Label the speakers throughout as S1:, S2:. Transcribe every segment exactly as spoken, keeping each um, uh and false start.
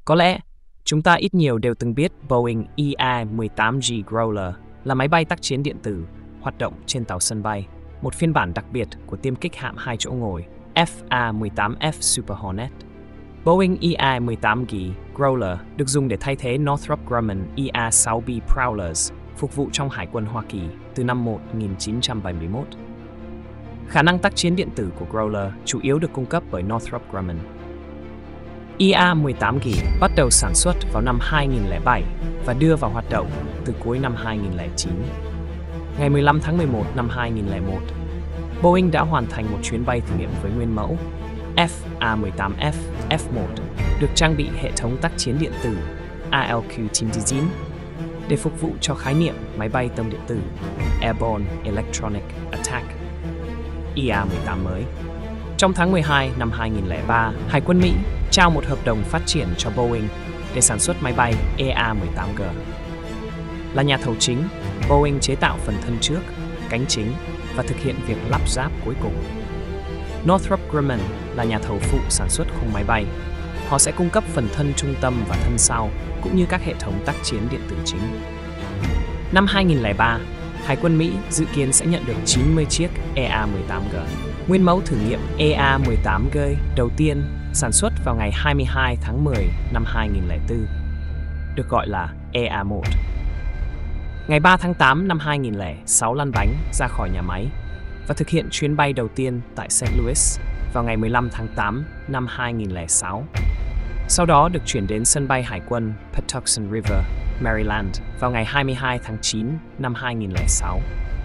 S1: Có lẽ, chúng ta ít nhiều đều từng biết Boeing E A mười tám G Growler là máy bay tác chiến điện tử hoạt động trên tàu sân bay, một phiên bản đặc biệt của tiêm kích hạm hai chỗ ngồi F A mười tám F Super Hornet. Boeing E A mười tám G Growler được dùng để thay thế Northrop Grumman E A sáu B Prowlers phục vụ trong Hải quân Hoa Kỳ từ năm một nghìn chín trăm bảy mươi mốt. Khả năng tác chiến điện tử của Growler chủ yếu được cung cấp bởi Northrop Grumman. E A mười tám G bắt đầu sản xuất vào năm hai nghìn lẻ bảy và đưa vào hoạt động từ cuối năm hai nghìn lẻ chín. Ngày mười lăm tháng mười một năm hai nghìn lẻ một, Boeing đã hoàn thành một chuyến bay thử nghiệm với nguyên mẫu F A mười tám F F một được trang bị hệ thống tác chiến điện tử A L Q chín chín để phục vụ cho khái niệm máy bay tông điện tử Airborne Electronic Attack E A mười tám mới. Trong tháng mười hai năm hai nghìn lẻ ba, Hải quân Mỹ trao một hợp đồng phát triển cho Boeing để sản xuất máy bay E A mười tám G. Là nhà thầu chính, Boeing chế tạo phần thân trước, cánh chính và thực hiện việc lắp ráp cuối cùng. Northrop Grumman là nhà thầu phụ sản xuất khung máy bay. Họ sẽ cung cấp phần thân trung tâm và thân sau, cũng như các hệ thống tác chiến điện tử chính. Năm hai nghìn lẻ ba, Hải quân Mỹ dự kiến sẽ nhận được chín mươi chiếc E A mười tám G. Nguyên mẫu thử nghiệm E A mười tám G đầu tiên sản xuất vào ngày hai mươi hai tháng mười năm hai nghìn lẻ bốn, được gọi là E A một. Ngày ba tháng tám năm hai nghìn lẻ sáu lăn bánh ra khỏi nhà máy và thực hiện chuyến bay đầu tiên tại Saint Louis vào ngày mười lăm tháng tám năm hai nghìn lẻ sáu. Sau đó được chuyển đến sân bay hải quân Patuxent River, Maryland vào ngày hai mươi hai tháng chín năm hai nghìn lẻ sáu.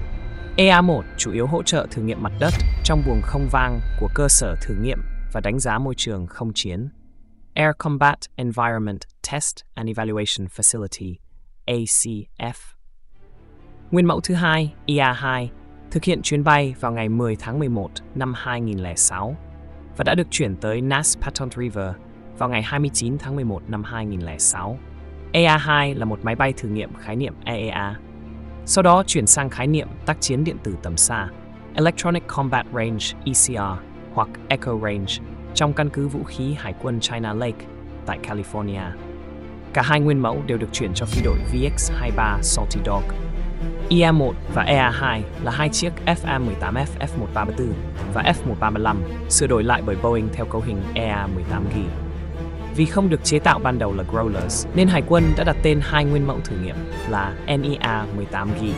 S1: E A một chủ yếu hỗ trợ thử nghiệm mặt đất trong buồng không vang của cơ sở thử nghiệm và đánh giá môi trường không chiến Air Combat Environment Test and Evaluation Facility A C F. Nguyên mẫu thứ hai, E A hai, thực hiện chuyến bay vào ngày mười tháng mười một năm hai nghìn lẻ sáu và đã được chuyển tới N A S Paton River vào ngày hai mươi chín tháng mười một năm hai nghìn lẻ sáu. E A hai là một máy bay thử nghiệm khái niệm E A A. Sau đó chuyển sang khái niệm tác chiến điện tử tầm xa Electronic Combat Range E C R hoặc Echo Range trong căn cứ vũ khí Hải quân China Lake tại California. Cả hai nguyên mẫu đều được chuyển cho phi đội V X hai mươi ba Salty Dog. E A một và E A hai là hai chiếc F A mười tám F F một ba ba tư và F một ba ba lăm sửa đổi lại bởi Boeing theo cấu hình E A mười tám G. Vì không được chế tạo ban đầu là Growlers, nên Hải quân đã đặt tên hai nguyên mẫu thử nghiệm là N E A mười tám G.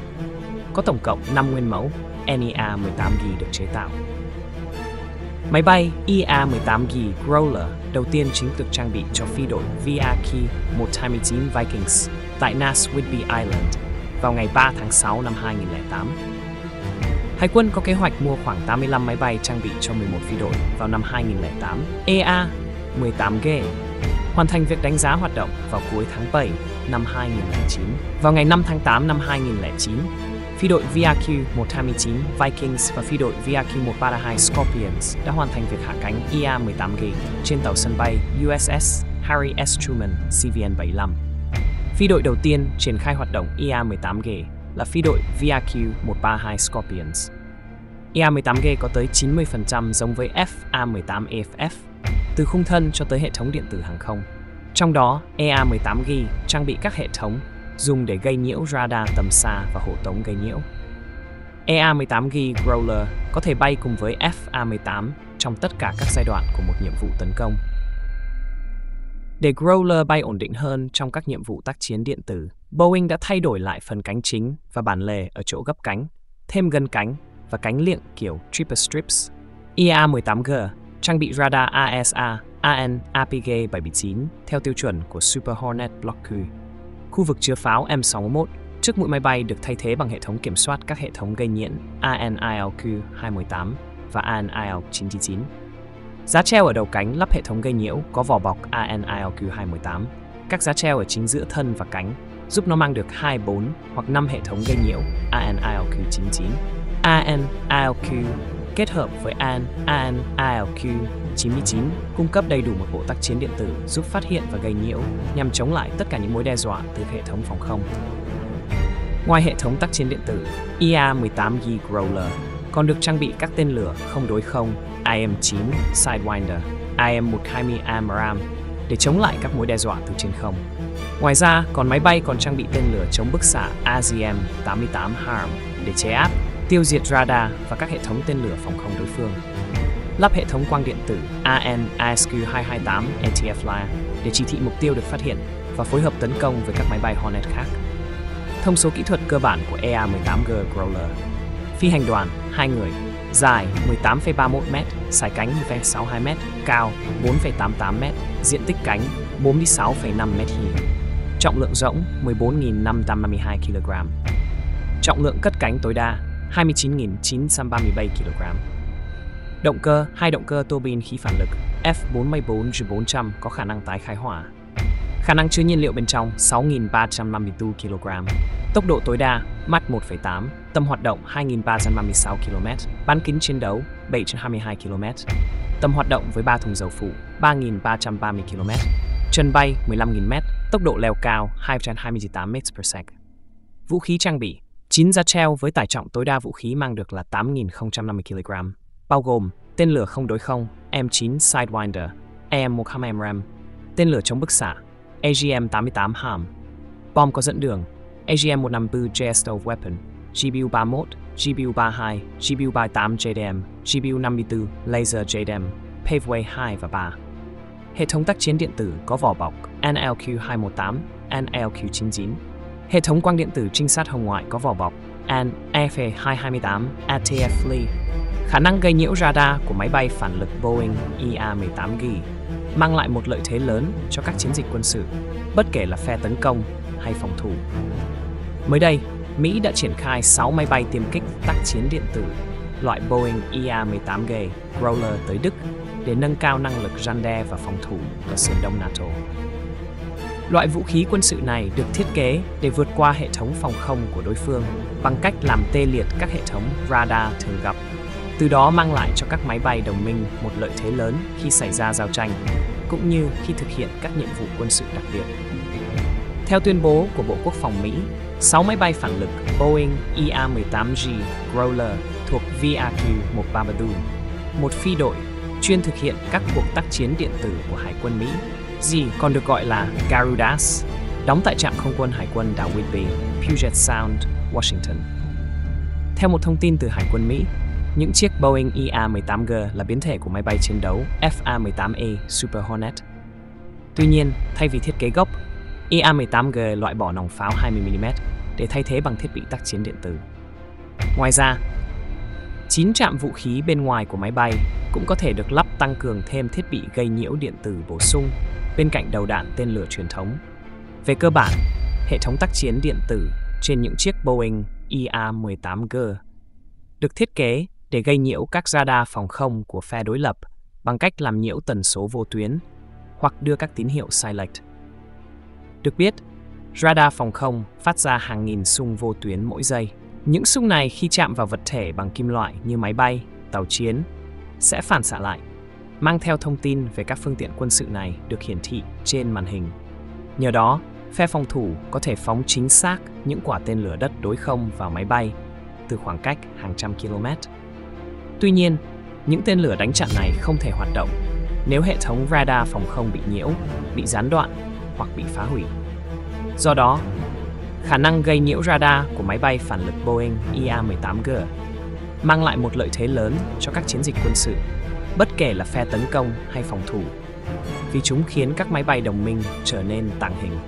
S1: Có tổng cộng năm nguyên mẫu N E A mười tám G được chế tạo. Máy bay E A mười tám G Growler đầu tiên chính thức trang bị cho phi đội V A K một hai chín Vikings tại N A S Whidbey Island vào ngày ba tháng sáu năm hai nghìn lẻ tám. Hải quân có kế hoạch mua khoảng tám mươi lăm máy bay trang bị cho mười một phi đội vào năm hai nghìn lẻ tám. E A mười tám G hoàn thành việc đánh giá hoạt động vào cuối tháng bảy năm hai nghìn lẻ chín. Vào ngày năm tháng tám năm hai nghìn lẻ chín, phi đội V A Q một hai chín Vikings và phi đội V A Q một ba hai Scorpions đã hoàn thành việc hạ cánh E A mười tám G trên tàu sân bay U S S Harry S. Truman C V N bảy mươi lăm. Phi đội đầu tiên triển khai hoạt động E A mười tám G là phi đội V A Q một ba hai Scorpions. E A mười tám G có tới chín mươi phần trăm giống với F A mười tám A F F, từ khung thân cho tới hệ thống điện tử hàng không. Trong đó, E A mười tám G trang bị các hệ thống dùng để gây nhiễu radar tầm xa và hộ tống gây nhiễu. E A mười tám G Growler có thể bay cùng với F A mười tám trong tất cả các giai đoạn của một nhiệm vụ tấn công. Để Growler bay ổn định hơn trong các nhiệm vụ tác chiến điện tử, Boeing đã thay đổi lại phần cánh chính và bản lề ở chỗ gấp cánh, thêm gân cánh và cánh liệng kiểu Triple Strips. E A mười tám G trang bị radar A S A A N A P G bảy chín theo tiêu chuẩn của Super Hornet Block Q. Khu vực chứa pháo M sáu mươi mốt trước mũi máy bay được thay thế bằng hệ thống kiểm soát các hệ thống gây nhiễu A N I L Q hai một tám và A N I L chín chín chín. Giá treo ở đầu cánh lắp hệ thống gây nhiễu có vỏ bọc A N I L Q hai một tám. Các giá treo ở chính giữa thân và cánh giúp nó mang được hai, bốn hoặc năm hệ thống gây nhiễu A N I L Q chín chín. A N I L Q kết hợp với A N I L Q chín chín cung cấp đầy đủ một bộ tác chiến điện tử giúp phát hiện và gây nhiễu nhằm chống lại tất cả những mối đe dọa từ hệ thống phòng không. Ngoài hệ thống tác chiến điện tử, E A mười tám G Growler còn được trang bị các tên lửa không đối không I M chín Sidewinder, I M một hai mươi AMRAAM, để chống lại các mối đe dọa từ trên không. Ngoài ra, còn máy bay còn trang bị tên lửa chống bức xạ A G M tám mươi tám HARM để chế áp, tiêu diệt radar và các hệ thống tên lửa phòng không đối phương. Lắp hệ thống quang điện tử A N I S Q hai hai tám A T F L A để chỉ thị mục tiêu được phát hiện và phối hợp tấn công với các máy bay Hornet khác. Thông số kỹ thuật cơ bản của E A mười tám G Growler: phi hành đoàn hai người, dài mười tám phẩy ba mươi mốt mét, sải cánh một phẩy sáu mươi hai mét, cao bốn phẩy tám mươi tám mét, diện tích cánh bốn mươi sáu phẩy năm mét hi, trọng lượng rỗng mười bốn nghìn năm trăm năm mươi hai ki lô gam, trọng lượng cất cánh tối đa hai mươi chín nghìn chín trăm ba mươi bảy ki lô gam. Động cơ, hai động cơ tua bin khí phản lực F bốn mươi bốn G bốn trăm có khả năng tái khai hỏa. Khả năng chứa nhiên liệu bên trong sáu nghìn ba trăm năm mươi tư ki lô gam. Tốc độ tối đa Mach một phẩy tám, tầm hoạt động hai nghìn ba trăm năm mươi sáu ki lô mét, bán kính chiến đấu bảy trăm hai mươi hai ki lô mét. Tầm hoạt động với ba thùng dầu phụ ba nghìn ba trăm ba mươi ki lô mét. Chân bay mười lăm nghìn mét, tốc độ leo cao hai trăm hai mươi tám mét per second. Vũ khí trang bị: chín giá treo với tải trọng tối đa vũ khí mang được là tám nghìn không trăm năm mươi ki lô gam, bao gồm tên lửa không đối không M chín Sidewinder, A M một trăm M RAM, tên lửa chống bức xạ A G M tám mươi tám HARM, bom có dẫn đường A G M một trăm năm mươi tư J S O Weapon, G B U ba mươi mốt, G B U ba mươi hai, G B U ba mươi tám J D M, G B U năm mươi tư Laser J D M, Paveway hai và ba. Hệ thống tác chiến điện tử có vỏ bọc N L Q hai một tám, N L Q chín chín. Hệ thống quang điện tử trinh sát hồng ngoại có vỏ bọc N F hai hai tám A T F L E. Khả năng gây nhiễu radar của máy bay phản lực Boeing E A mười tám G mang lại một lợi thế lớn cho các chiến dịch quân sự, bất kể là phe tấn công hay phòng thủ. Mới đây, Mỹ đã triển khai sáu máy bay tiêm kích tác chiến điện tử loại Boeing E A mười tám G Growler tới Đức để nâng cao năng lực răn đe và phòng thủ ở sườn đông NATO. Loại vũ khí quân sự này được thiết kế để vượt qua hệ thống phòng không của đối phương bằng cách làm tê liệt các hệ thống radar thường gặp, từ đó mang lại cho các máy bay đồng minh một lợi thế lớn khi xảy ra giao tranh, cũng như khi thực hiện các nhiệm vụ quân sự đặc biệt. Theo tuyên bố của Bộ Quốc phòng Mỹ, sáu máy bay phản lực Boeing E A mười tám G Growler thuộc V A Q một ba ba tư, một phi đội chuyên thực hiện các cuộc tác chiến điện tử của Hải quân Mỹ, G còn được gọi là Garudas, đóng tại trạm không quân Hải quân đảo Whidbey, Puget Sound, Washington. Theo một thông tin từ Hải quân Mỹ, những chiếc Boeing E A mười tám G là biến thể của máy bay chiến đấu F A mười tám A Super Hornet. Tuy nhiên, thay vì thiết kế gốc, E A mười tám G loại bỏ nòng pháo hai mươi mi li mét để thay thế bằng thiết bị tác chiến điện tử. Ngoài ra, chín trạm vũ khí bên ngoài của máy bay cũng có thể được lắp tăng cường thêm thiết bị gây nhiễu điện tử bổ sung bên cạnh đầu đạn tên lửa truyền thống. Về cơ bản, hệ thống tác chiến điện tử trên những chiếc Boeing E A mười tám G được thiết kế để gây nhiễu các radar phòng không của phe đối lập bằng cách làm nhiễu tần số vô tuyến hoặc đưa các tín hiệu sai lệch. Được biết, radar phòng không phát ra hàng nghìn xung vô tuyến mỗi giây. Những xung này khi chạm vào vật thể bằng kim loại như máy bay, tàu chiến sẽ phản xạ lại, mang theo thông tin về các phương tiện quân sự này được hiển thị trên màn hình. Nhờ đó, phe phòng thủ có thể phóng chính xác những quả tên lửa đất đối không vào máy bay từ khoảng cách hàng trăm km. Tuy nhiên, những tên lửa đánh chặn này không thể hoạt động nếu hệ thống radar phòng không bị nhiễu, bị gián đoạn hoặc bị phá hủy. Do đó, khả năng gây nhiễu radar của máy bay phản lực Boeing E A mười tám G mang lại một lợi thế lớn cho các chiến dịch quân sự, bất kể là phe tấn công hay phòng thủ, vì chúng khiến các máy bay đồng minh trở nên tàng hình.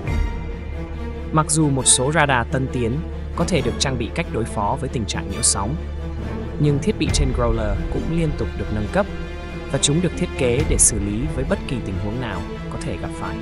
S1: Mặc dù một số radar tân tiến có thể được trang bị cách đối phó với tình trạng nhiễu sóng, nhưng thiết bị trên Growler cũng liên tục được nâng cấp và chúng được thiết kế để xử lý với bất kỳ tình huống nào có thể gặp phải.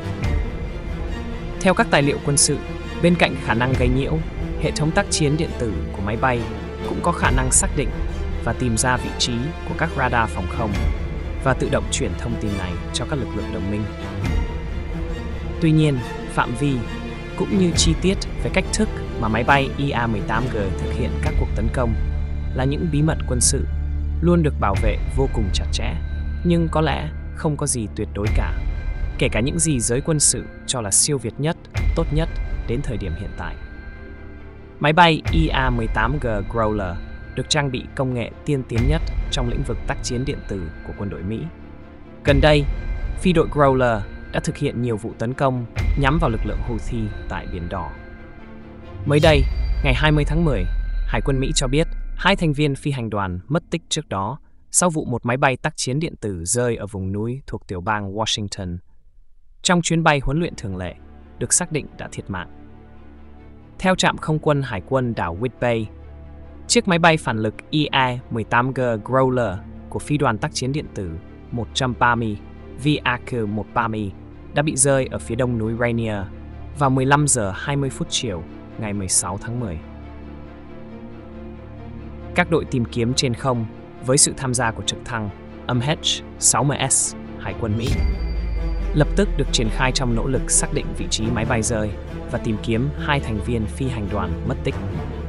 S1: Theo các tài liệu quân sự, bên cạnh khả năng gây nhiễu, hệ thống tác chiến điện tử của máy bay cũng có khả năng xác định và tìm ra vị trí của các radar phòng không và tự động chuyển thông tin này cho các lực lượng đồng minh. Tuy nhiên, phạm vi cũng như chi tiết về cách thức mà máy bay E A mười tám G thực hiện các cuộc tấn công là những bí mật quân sự luôn được bảo vệ vô cùng chặt chẽ, nhưng có lẽ không có gì tuyệt đối cả, kể cả những gì giới quân sự cho là siêu việt nhất, tốt nhất đến thời điểm hiện tại. Máy bay E A mười tám G Growler được trang bị công nghệ tiên tiến nhất trong lĩnh vực tác chiến điện tử của quân đội Mỹ. Gần đây, phi đội Growler đã thực hiện nhiều vụ tấn công nhắm vào lực lượng Houthi tại Biển Đỏ. Mới đây, ngày hai mươi tháng mười, Hải quân Mỹ cho biết hai thành viên phi hành đoàn mất tích trước đó sau vụ một máy bay tác chiến điện tử rơi ở vùng núi thuộc tiểu bang Washington. Trong chuyến bay huấn luyện thường lệ, được xác định đã thiệt mạng. Theo trạm không quân Hải quân đảo Whidbey, chiếc máy bay phản lực E A mười tám G Growler của phi đoàn tác chiến điện tử một trăm ba mươi V A Q một trăm ba mươi đã bị rơi ở phía đông núi Rainier vào mười lăm giờ hai mươi phút chiều ngày mười sáu tháng mười. Các đội tìm kiếm trên không với sự tham gia của trực thăng M H sáu mươi S Hải quân Mỹ lập tức được triển khai trong nỗ lực xác định vị trí máy bay rơi và tìm kiếm hai thành viên phi hành đoàn mất tích.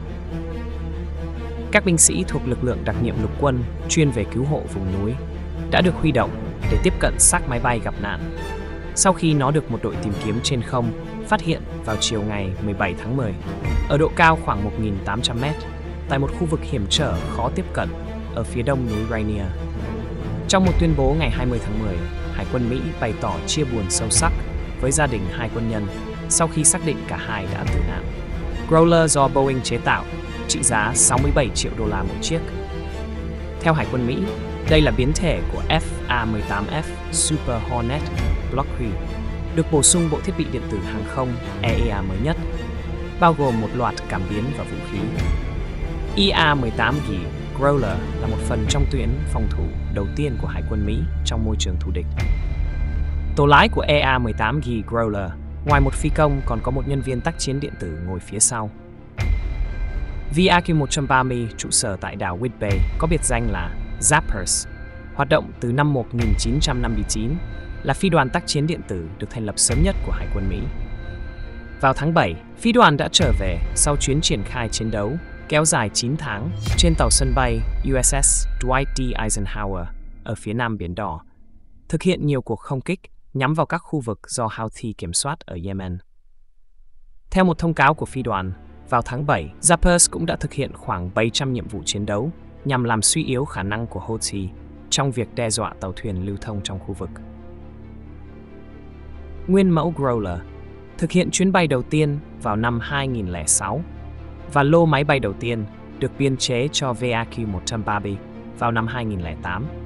S1: Các binh sĩ thuộc lực lượng đặc nhiệm lục quân chuyên về cứu hộ vùng núi đã được huy động để tiếp cận xác máy bay gặp nạn sau khi nó được một đội tìm kiếm trên không phát hiện vào chiều ngày mười bảy tháng mười ở độ cao khoảng một nghìn tám trăm mét tại một khu vực hiểm trở khó tiếp cận ở phía đông núi Rainier. Trong một tuyên bố ngày hai mươi tháng mười, Hải quân Mỹ bày tỏ chia buồn sâu sắc với gia đình hai quân nhân sau khi xác định cả hai đã tử nạn. Growler do Boeing chế tạo, trị giá sáu mươi bảy triệu đô la một chiếc. Theo Hải quân Mỹ, đây là biến thể của F A mười tám F Super Hornet Blockheed, được bổ sung bộ thiết bị điện tử hàng không E A R mới nhất, bao gồm một loạt cảm biến và vũ khí. E A mười tám G Growler là một phần trong tuyến phòng thủ đầu tiên của Hải quân Mỹ trong môi trường thù địch. Tổ lái của E A mười tám G Growler, ngoài một phi công còn có một nhân viên tác chiến điện tử ngồi phía sau. V A Q một trăm ba mươi trụ sở tại đảo Whidbey có biệt danh là Zappers, hoạt động từ năm một nghìn chín trăm năm mươi chín, là phi đoàn tác chiến điện tử được thành lập sớm nhất của Hải quân Mỹ. Vào tháng bảy, phi đoàn đã trở về sau chuyến triển khai chiến đấu kéo dài chín tháng trên tàu sân bay U S S Dwight D. Eisenhower ở phía nam Biển Đỏ, thực hiện nhiều cuộc không kích nhắm vào các khu vực do Houthi kiểm soát ở Yemen. Theo một thông cáo của phi đoàn, vào tháng bảy, Zappers cũng đã thực hiện khoảng bảy trăm nhiệm vụ chiến đấu nhằm làm suy yếu khả năng của Houthi trong việc đe dọa tàu thuyền lưu thông trong khu vực. Nguyên mẫu Growler thực hiện chuyến bay đầu tiên vào năm hai nghìn lẻ sáu và lô máy bay đầu tiên được biên chế cho V A Q một trăm ba mươi vào năm hai nghìn lẻ tám.